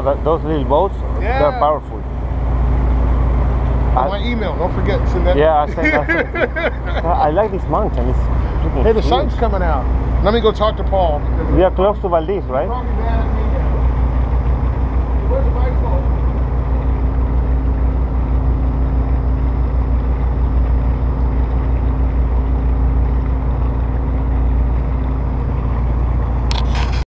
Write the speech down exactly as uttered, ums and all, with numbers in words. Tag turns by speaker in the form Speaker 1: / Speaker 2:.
Speaker 1: But those little boats,
Speaker 2: Yeah.
Speaker 1: they're powerful.
Speaker 2: On my email, don't forget. Send that.
Speaker 1: Yeah, I sent that. I like this mountain. It's freaking
Speaker 2: Hey, the
Speaker 1: huge.
Speaker 2: sun's coming out. Let me go talk to Paul.
Speaker 1: We are close to Valdez, right?
Speaker 2: Probably mad at me now. Where's the bicycle?